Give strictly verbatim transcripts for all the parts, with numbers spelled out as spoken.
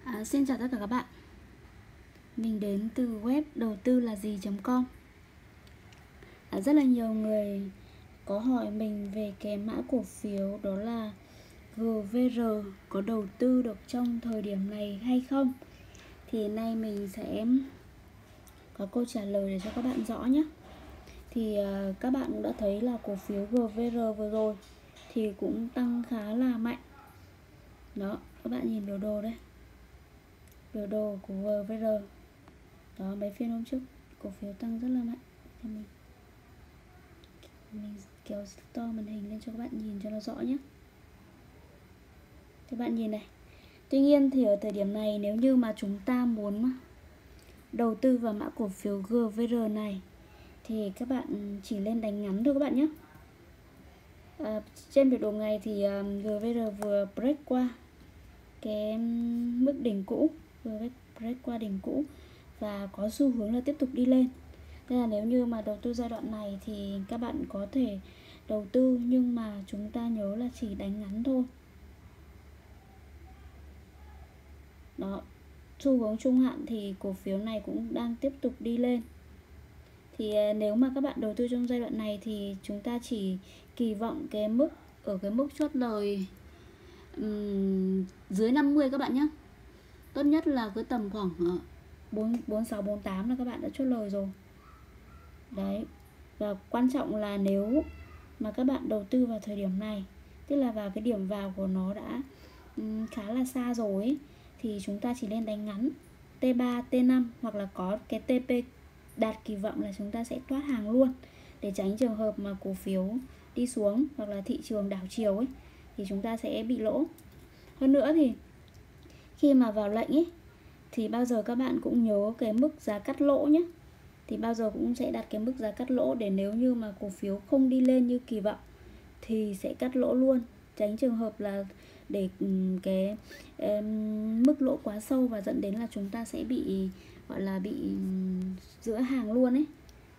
À, xin chào tất cả các bạn. Mình đến từ web đầu tư là gì.com. à, Rất là nhiều người có hỏi mình về cái mã cổ phiếu đó là giê vê rờ có đầu tư được trong thời điểm này hay không. Thì nay mình sẽ có câu trả lời để cho các bạn rõ nhé. Thì uh, các bạn cũng đã thấy là cổ phiếu giê vê rờ vừa rồi thì cũng tăng khá là mạnh. Đó, các bạn nhìn biểu đồ đây, biểu đồ của giê vê rờ. Đó, mấy phiên hôm trước cổ phiếu tăng rất là mạnh. Thì mình, mình kéo to màn hình lên cho các bạn nhìn cho nó rõ nhé. Các bạn nhìn này. Tuy nhiên thì ở thời điểm này, nếu như mà chúng ta muốn đầu tư vào mã cổ phiếu giê vê rờ này thì các bạn chỉ lên đánh ngắn thôi các bạn nhé. à, Trên biểu đồ ngày thì um, giê vê rờ vừa break qua cái mức đỉnh cũ, vừa break qua đỉnh cũ và có xu hướng là tiếp tục đi lên. Nên là nếu như mà đầu tư giai đoạn này thì các bạn có thể đầu tư, nhưng mà chúng ta nhớ là chỉ đánh ngắn thôi. Đó, xu hướng trung hạn thì cổ phiếu này cũng đang tiếp tục đi lên. Thì nếu mà các bạn đầu tư trong giai đoạn này thì chúng ta chỉ kỳ vọng cái mức ở cái mức chốt lời um, dưới năm mươi các bạn nhé. Tốt nhất là cứ tầm khoảng bốn mươi sáu, bốn mươi tám là các bạn đã chốt lời rồi. Đấy. Và quan trọng là nếu mà các bạn đầu tư vào thời điểm này, tức là vào cái điểm vào của nó đã um, khá là xa rồi ấy, thì chúng ta chỉ nên đánh ngắn T ba, T năm hoặc là có cái T P đạt kỳ vọng là chúng ta sẽ thoát hàng luôn, để tránh trường hợp mà cổ phiếu đi xuống hoặc là thị trường đảo chiều ấy thì chúng ta sẽ bị lỗ. Hơn nữa thì khi mà vào lệnh ấy thì bao giờ các bạn cũng nhớ cái mức giá cắt lỗ nhé. Thì bao giờ cũng sẽ đặt cái mức giá cắt lỗ, để nếu như mà cổ phiếu không đi lên như kỳ vọng thì sẽ cắt lỗ luôn, tránh trường hợp là để cái um, mức lỗ quá sâu và dẫn đến là chúng ta sẽ bị gọi là bị giữa hàng luôn ấy.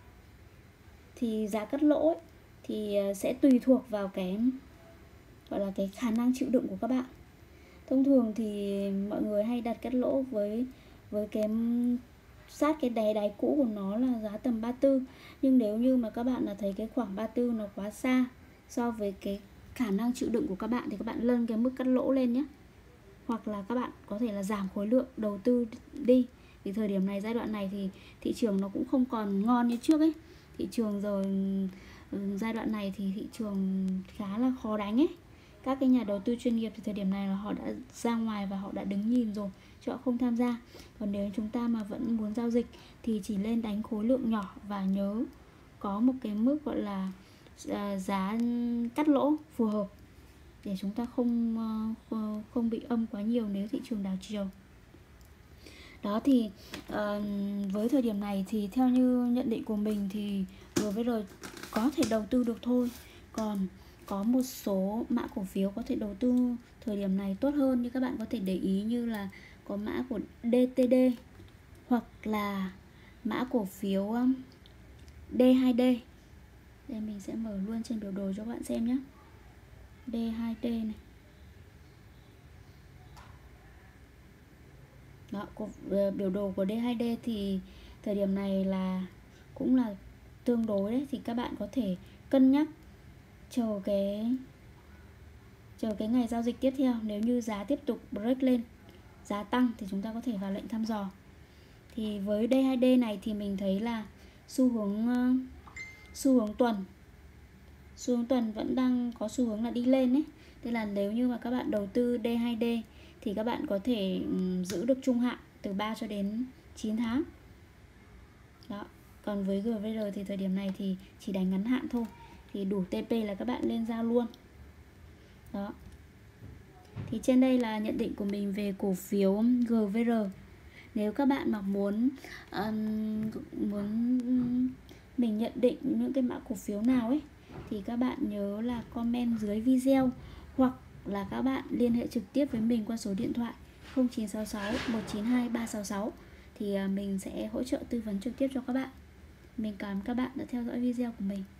Thì giá cắt lỗ ấy, thì sẽ tùy thuộc vào cái gọi là cái khả năng chịu đựng của các bạn. Thông thường thì mọi người hay đặt cắt lỗ với với cái sát cái đáy đáy cũ của nó là giá tầm ba mươi tư. Nhưng nếu như mà các bạn là thấy cái khoảng ba mươi tư nó quá xa so với cái khả năng chịu đựng của các bạn thì các bạn nâng cái mức cắt lỗ lên nhé. Hoặc là các bạn có thể là giảm khối lượng đầu tư đi. Vì thời điểm này, giai đoạn này thì thị trường nó cũng không còn ngon như trước ấy. Thị trường rồi giai đoạn này thì thị trường khá là khó đánh ấy. Các cái nhà đầu tư chuyên nghiệp thì thời điểm này là họ đã ra ngoài và họ đã đứng nhìn rồi, chứ họ không tham gia. Còn nếu chúng ta mà vẫn muốn giao dịch thì chỉ lên đánh khối lượng nhỏ và nhớ có một cái mức gọi là giá cắt lỗ phù hợp để chúng ta không không bị âm quá nhiều nếu thị trường đảo chiều. Đó thì uh, với thời điểm này thì theo như nhận định của mình thì giê vê rờ có thể đầu tư được thôi. Còn có một số mã cổ phiếu có thể đầu tư thời điểm này tốt hơn, như các bạn có thể để ý, như là có mã của đê tê đê hoặc là mã cổ phiếu đê hai đê. Đây mình sẽ mở luôn trên biểu đồ cho các bạn xem nhé. đê hai đê này. Đó, của, biểu đồ của đê hai đê thì thời điểm này là cũng là tương đối đấy, thì các bạn có thể cân nhắc chờ cái chờ cái ngày giao dịch tiếp theo. Nếu như giá tiếp tục break lên, giá tăng thì chúng ta có thể vào lệnh thăm dò. Thì với đê hai đê này thì mình thấy là xu hướng xu hướng tuần xu hướng tuần vẫn đang có xu hướng là đi lên ấy. Tức là nếu như mà các bạn đầu tư đê hai đê thì các bạn có thể giữ được trung hạn từ ba cho đến chín tháng. Đó. Còn với giê vê rờ thì thời điểm này thì chỉ đánh ngắn hạn thôi, thì đủ tê pê là các bạn lên giao luôn. Đó. Thì trên đây là nhận định của mình về cổ phiếu giê vê rờ. Nếu các bạn mà muốn um, muốn mình nhận định những cái mã cổ phiếu nào ấy thì các bạn nhớ là comment dưới video, hoặc là các bạn liên hệ trực tiếp với mình qua số điện thoại không chín sáu sáu một chín hai ba sáu sáu thì mình sẽ hỗ trợ tư vấn trực tiếp cho các bạn. Mình cảm ơn các bạn đã theo dõi video của mình.